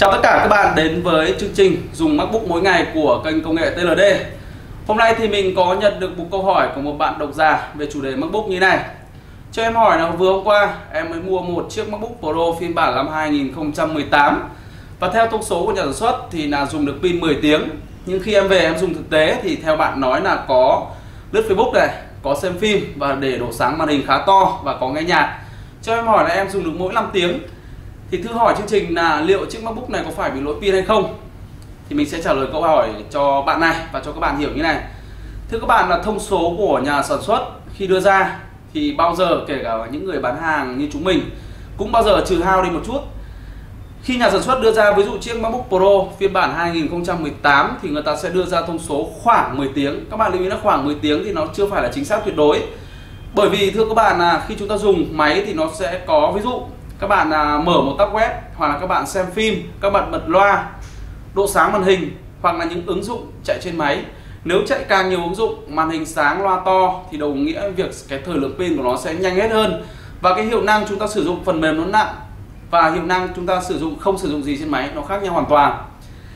Chào tất cả các bạn đến với chương trình dùng MacBook mỗi ngày của kênh công nghệ TLD. Hôm nay thì mình có nhận được một câu hỏi của một bạn độc giả về chủ đề MacBook như này. Cho em hỏi là vừa hôm qua em mới mua một chiếc MacBook Pro phiên bản năm 2018 và theo thông số của nhà sản xuất thì là dùng được pin 10 tiếng. Nhưng khi em về em dùng thực tế thì theo bạn nói là có lướt Facebook này, có xem phim và để độ sáng màn hình khá to và có nghe nhạc. Cho em hỏi là em dùng được mỗi 5 tiếng. Thì thử hỏi chương trình là liệu chiếc MacBook này có phải bị lỗi pin hay không? Thì mình sẽ trả lời câu hỏi cho bạn này và cho các bạn hiểu như này. Thưa các bạn, là thông số của nhà sản xuất khi đưa ra thì bao giờ kể cả những người bán hàng như chúng mình cũng bao giờ trừ hao đi một chút. Khi nhà sản xuất đưa ra ví dụ chiếc MacBook Pro phiên bản 2018 thì người ta sẽ đưa ra thông số khoảng 10 tiếng. Các bạn lưu ý là khoảng 10 tiếng thì nó chưa phải là chính xác tuyệt đối. Bởi vì thưa các bạn là khi chúng ta dùng máy thì nó sẽ có ví dụ các bạn mở một tab web hoặc là các bạn xem phim, các bạn bật loa, độ sáng màn hình hoặc là những ứng dụng chạy trên máy. Nếu chạy càng nhiều ứng dụng, màn hình sáng, loa to thì đồng nghĩa việc cái thời lượng pin của nó sẽ nhanh hết hơn và cái hiệu năng chúng ta sử dụng phần mềm nó nặng và hiệu năng chúng ta không sử dụng gì trên máy nó khác nhau hoàn toàn.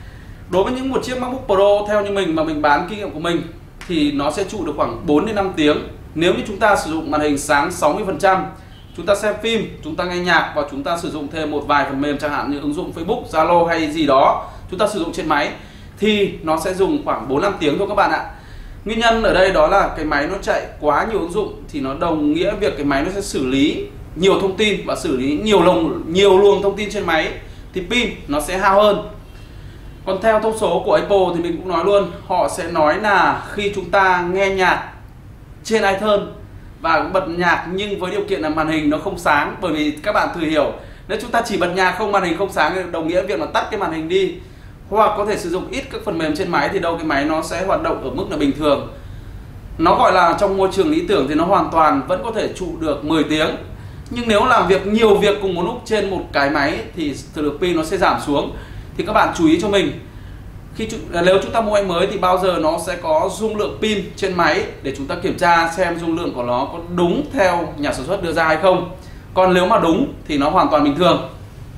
Đối với những một chiếc MacBook Pro theo như mình mà mình bán kinh nghiệm của mình thì nó sẽ trụ được khoảng 4 đến 5 tiếng nếu như chúng ta sử dụng màn hình sáng 60%, chúng ta xem phim, chúng ta nghe nhạc và chúng ta sử dụng thêm một vài phần mềm chẳng hạn như ứng dụng Facebook, Zalo hay gì đó chúng ta sử dụng trên máy thì nó sẽ dùng khoảng 4-5 tiếng thôi các bạn ạ. Nguyên nhân ở đây đó là cái máy nó chạy quá nhiều ứng dụng thì nó đồng nghĩa việc cái máy nó sẽ xử lý nhiều thông tin và xử lý nhiều luồng thông tin trên máy thì pin nó sẽ hao hơn. Còn theo thông số của Apple thì mình cũng nói luôn, họ sẽ nói là khi chúng ta nghe nhạc trên iTunes và bật nhạc nhưng với điều kiện là màn hình nó không sáng, bởi vì các bạn thử hiểu nếu chúng ta chỉ bật nhạc không, màn hình không sáng thì đồng nghĩa việc là tắt cái màn hình đi hoặc có thể sử dụng ít các phần mềm trên máy thì đâu cái máy nó sẽ hoạt động ở mức là bình thường. Nó gọi là trong môi trường lý tưởng thì nó hoàn toàn vẫn có thể trụ được 10 tiếng. Nhưng nếu làm nhiều việc cùng một lúc trên một cái máy thì thời lượng pin nó sẽ giảm xuống. Thì các bạn chú ý cho mình, nếu chúng ta mua máy mới thì bao giờ nó sẽ có dung lượng pin trên máy để chúng ta kiểm tra xem dung lượng của nó có đúng theo nhà sản xuất đưa ra hay không. Còn nếu mà đúng thì nó hoàn toàn bình thường.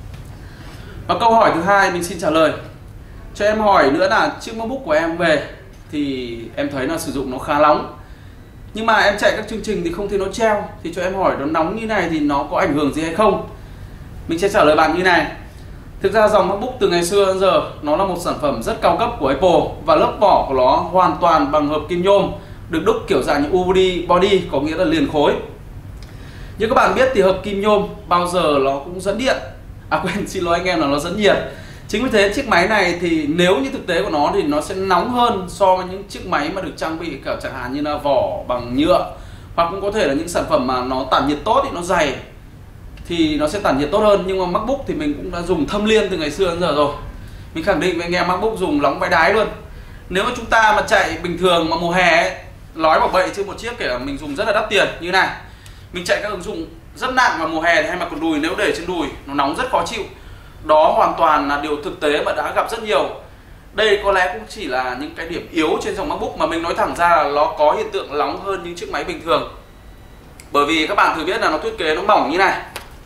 Và câu hỏi thứ hai mình xin trả lời. Cho em hỏi nữa là chiếc MacBook của em về thì em thấy là sử dụng nó khá nóng. Nhưng mà em chạy các chương trình thì không thấy nó treo. Thì cho em hỏi nó nóng như này thì nó có ảnh hưởng gì hay không? Mình sẽ trả lời bạn như này. Thực ra dòng MacBook từ ngày xưa đến giờ nó là một sản phẩm rất cao cấp của Apple và lớp vỏ của nó hoàn toàn bằng hợp kim nhôm, được đúc kiểu dạng như UV body, có nghĩa là liền khối. Như các bạn biết thì hợp kim nhôm bao giờ nó cũng dẫn điện. Xin lỗi anh em là nó dẫn nhiệt. Chính vì thế chiếc máy này thì nếu như thực tế của nó thì nó sẽ nóng hơn so với những chiếc máy mà được trang bị cả chẳng hạn như là vỏ bằng nhựa, hoặc cũng có thể là những sản phẩm mà nó tản nhiệt tốt thì nó dày thì nó sẽ tản nhiệt tốt hơn. Nhưng mà MacBook thì mình cũng đã dùng thâm liên từ ngày xưa đến giờ rồi. Mình khẳng định với anh em MacBook dùng nóng vãi đái luôn. Nếu mà chúng ta mà chạy bình thường mà mùa hè ấy, nói bảo vậy chứ một chiếc kể là mình dùng rất là đắt tiền như này, mình chạy các ứng dụng rất nặng vào mùa hè thì hay mặc quần đùi, nếu để trên đùi nó nóng rất khó chịu. Đó hoàn toàn là điều thực tế mà đã gặp rất nhiều. Đây có lẽ cũng chỉ là những cái điểm yếu trên dòng MacBook mà mình nói thẳng ra là nó có hiện tượng nóng hơn những chiếc máy bình thường. Bởi vì các bạn thử biết là nó thiết kế nó mỏng như này.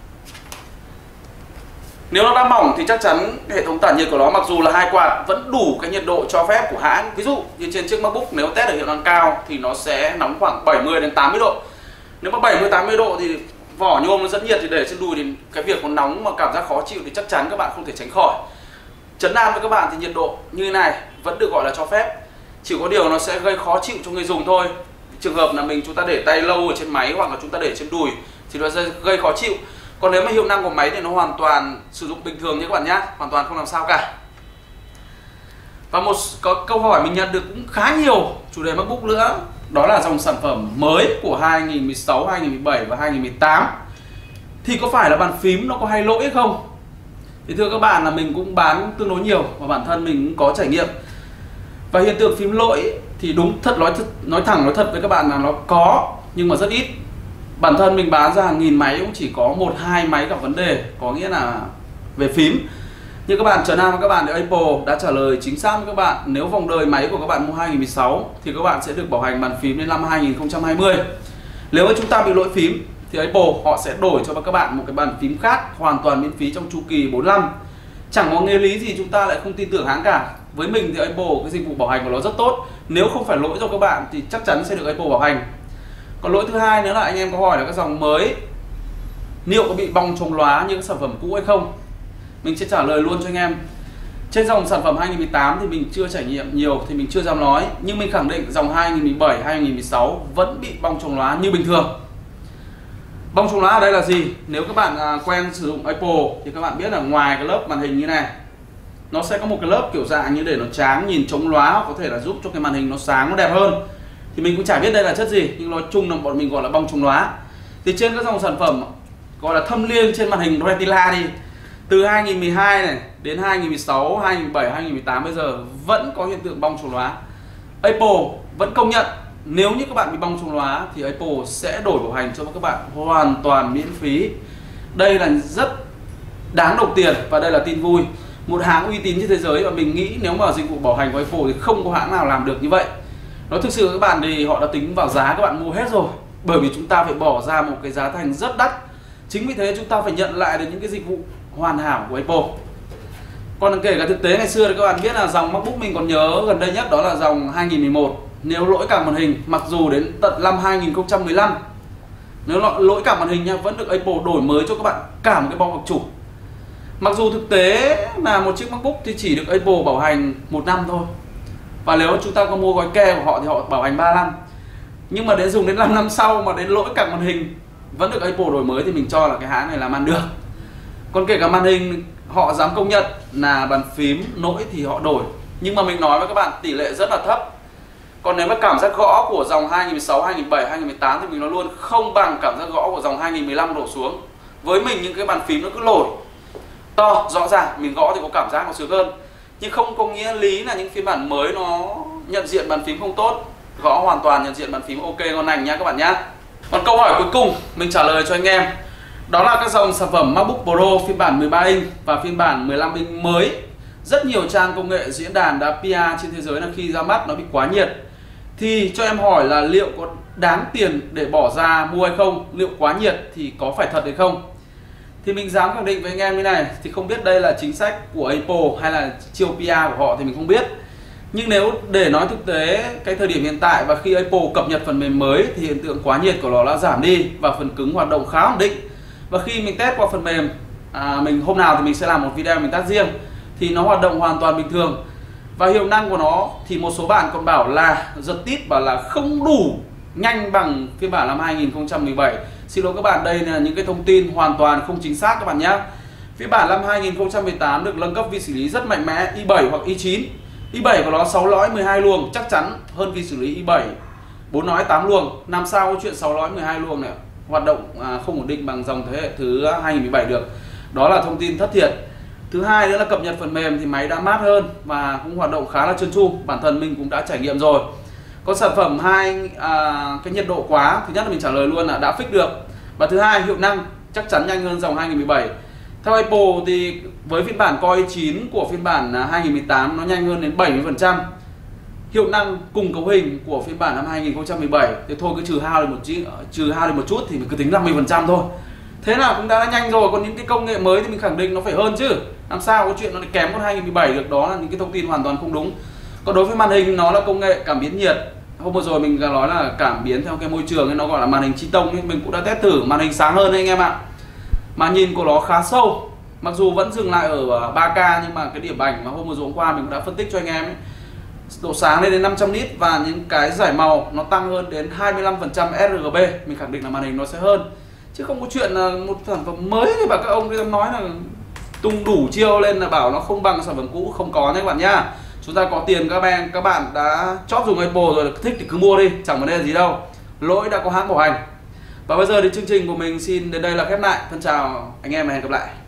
Nếu nó đã mỏng thì chắc chắn hệ thống tản nhiệt của nó mặc dù là 2 quạt vẫn đủ cái nhiệt độ cho phép của hãng. Ví dụ như trên chiếc MacBook nếu test ở hiệu năng cao thì nó sẽ nóng khoảng 70 đến 80 độ. Nếu mà 70-80 độ thì vỏ nhôm nó dẫn nhiệt thì để trên đùi thì cái việc nó nóng mà cảm giác khó chịu thì chắc chắn các bạn không thể tránh khỏi. Trấn an với các bạn thì nhiệt độ như này vẫn được gọi là cho phép. Chỉ có điều nó sẽ gây khó chịu cho người dùng thôi. Trường hợp là chúng ta để tay lâu ở trên máy hoặc là chúng ta để trên đùi thì nó sẽ gây khó chịu. Còn nếu mà hiệu năng của máy thì nó hoàn toàn sử dụng bình thường nhé các bạn nhé, hoàn toàn không làm sao cả. Và có câu hỏi mình nhận được cũng khá nhiều chủ đề MacBook nữa, đó là dòng sản phẩm mới của 2016, 2017 và 2018 thì có phải là bàn phím nó có hay lỗi hay không? Thì thưa các bạn là mình cũng bán tương đối nhiều và bản thân mình cũng có trải nghiệm. Và hiện tượng phím lỗi thì đúng thật, nói thẳng nói thật với các bạn là nó có nhưng mà rất ít. Bản thân mình bán ra hàng nghìn máy cũng chỉ có 1-2 máy gặp vấn đề, có nghĩa là về phím. Như các bạn trấn an với các bạn thì Apple đã trả lời chính xác với các bạn. Nếu vòng đời máy của các bạn mua 2016 thì các bạn sẽ được bảo hành bàn phím đến năm 2020. Nếu mà chúng ta bị lỗi phím thì Apple họ sẽ đổi cho các bạn một cái bàn phím khác hoàn toàn miễn phí trong chu kỳ 45. chẳng có nghĩa lý gì chúng ta lại không tin tưởng hãng cả. Với mình thì Apple cái dịch vụ bảo hành của nó rất tốt. Nếu không phải lỗi do các bạn thì chắc chắn sẽ được Apple bảo hành. Còn lỗi thứ hai nữa là anh em có hỏi là các dòng mới liệu có bị bong chống lóa như các sản phẩm cũ hay không. Mình sẽ trả lời luôn cho anh em. Trên dòng sản phẩm 2018 thì mình chưa trải nghiệm nhiều thì mình chưa dám nói, nhưng mình khẳng định dòng 2017, 2016 vẫn bị bong chống lóa như bình thường. Bong chống lóa ở đây là gì? Nếu các bạn quen sử dụng Apple thì các bạn biết là ngoài cái lớp màn hình như này, nó sẽ có một cái lớp kiểu dạng như để nó tráng, nhìn chống lóa, có thể là giúp cho cái màn hình nó sáng, nó đẹp hơn. Thì mình cũng chả biết đây là chất gì, nhưng nói chung là bọn mình gọi là bong chống lóa. Thì trên các dòng sản phẩm gọi là thâm liêng trên màn hình Retina đi, từ 2012 này đến 2016, 2017, 2018 bây giờ vẫn có hiện tượng bong chống lóa. Apple vẫn công nhận nếu như các bạn bị bong chống lóa thì Apple sẽ đổi bảo hành cho các bạn hoàn toàn miễn phí. Đây là rất đáng đồng tiền và đây là tin vui. Một hãng uy tín trên thế giới, và mình nghĩ nếu mà dịch vụ bảo hành của Apple thì không có hãng nào làm được như vậy. Nói thực sự các bạn thì họ đã tính vào giá các bạn mua hết rồi, bởi vì chúng ta phải bỏ ra một cái giá thành rất đắt. Chính vì thế chúng ta phải nhận lại được những cái dịch vụ hoàn hảo của Apple. Còn kể cả thực tế ngày xưa thì các bạn biết là dòng MacBook mình còn nhớ gần đây nhất đó là dòng 2011. Nếu lỗi cả màn hình, mặc dù đến tận năm 2015 nếu lỗi cả màn hình nha, vẫn được Apple đổi mới cho các bạn cả một cái bao bọc chủ. Mặc dù thực tế là một chiếc MacBook thì chỉ được Apple bảo hành 1 năm thôi, và nếu chúng ta có mua gói ke của họ thì họ bảo hành 3 năm. Nhưng mà đến dùng đến 5 năm sau mà đến lỗi cả màn hình vẫn được Apple đổi mới thì mình cho là cái hãng này làm ăn được. Còn kể cả màn hình họ dám công nhận là bàn phím lỗi thì họ đổi, nhưng mà mình nói với các bạn tỷ lệ rất là thấp. Còn nếu mà cảm giác gõ của dòng 2016, 2017, 2018 thì mình nói luôn không bằng cảm giác gõ của dòng 2015 đổ xuống. Với mình những cái bàn phím nó cứ lỗi to, rõ ràng mình gõ thì có cảm giác nó sướng hơn, nhưng không có nghĩa lý là những phiên bản mới nó nhận diện bàn phím không tốt. Gõ hoàn toàn nhận diện bàn phím ok ngon lành nha các bạn nhé. Còn câu hỏi cuối cùng mình trả lời cho anh em, đó là các dòng sản phẩm MacBook Pro phiên bản 13 inch và phiên bản 15 inch mới. Rất nhiều trang công nghệ diễn đàn đã PR trên thế giới là khi ra mắt nó bị quá nhiệt. Thì cho em hỏi là liệu có đáng tiền để bỏ ra mua hay không? Liệu quá nhiệt thì có phải thật hay không? Thì mình dám khẳng định với anh em như này, thì không biết đây là chính sách của Apple hay là chiêu PR của họ thì mình không biết. Nhưng nếu để nói thực tế cái thời điểm hiện tại và khi Apple cập nhật phần mềm mới thì hiện tượng quá nhiệt của nó đã giảm đi và phần cứng hoạt động khá ổn định. Và khi mình test qua phần mềm, hôm nào thì mình sẽ làm một video mình test riêng, thì nó hoạt động hoàn toàn bình thường. Và hiệu năng của nó thì một số bạn còn bảo là giật tít, bảo là không đủ nhanh bằng phiên bản năm 2017. Xin lỗi các bạn, đây là những cái thông tin hoàn toàn không chính xác các bạn nhé. Phiên bản năm 2018 được nâng cấp vi xử lý rất mạnh mẽ, i7 hoặc i9. i7 của nó 6 lõi 12 luồng, chắc chắn hơn vi xử lý i7 4 lõi 8 luồng. Làm sao có chuyện 6 lõi 12 luồng này hoạt động không ổn định bằng dòng thế hệ thứ 2017 được. Đó là thông tin thất thiệt. Thứ hai nữa là cập nhật phần mềm thì máy đã mát hơn và cũng hoạt động khá là trơn tru. Bản thân mình cũng đã trải nghiệm rồi. Còn sản phẩm cái nhiệt độ quá, thứ nhất là mình trả lời luôn là đã fix được. Và thứ hai, hiệu năng chắc chắn nhanh hơn dòng 2017. Theo Apple thì với phiên bản Core i9 của phiên bản 2018 nó nhanh hơn đến 70%. Hiệu năng cùng cấu hình của phiên bản năm 2017 thì thôi cứ trừ hao đi một chút thì mình cứ tính 50% thôi. Thế nào cũng đã nhanh rồi, còn những cái công nghệ mới thì mình khẳng định nó phải hơn chứ. Làm sao có chuyện nó lại kém con 2017 được, đó là những cái thông tin hoàn toàn không đúng. Còn đối với màn hình, nó là công nghệ cảm biến nhiệt. Hôm vừa rồi mình nói là cảm biến theo cái môi trường ấy, nó gọi là màn hình chi tông ấy. Mình cũng đã test thử, màn hình sáng hơn đấy anh em ạ. Mà nhìn của nó khá sâu, mặc dù vẫn dừng lại ở 3K, nhưng mà cái điểm ảnh mà hôm vừa rồi hôm qua mình cũng đã phân tích cho anh em ấy, độ sáng lên đến 500 nit và những cái giải màu nó tăng hơn đến 25% sRGB. Mình khẳng định là màn hình nó sẽ hơn, chứ không có chuyện là một sản phẩm mới thì bà các ông nói là tung đủ chiêu lên là bảo nó không bằng sản phẩm cũ. Không có nhé các bạn nhá. Chúng ta có tiền, các bạn đã chót dùng Apple rồi, thích thì cứ mua đi, chẳng vấn đề gì đâu. Lỗi đã có hãng bảo hành. Và bây giờ thì chương trình của mình xin đến đây là khép lại. Thân chào anh em và hẹn gặp lại.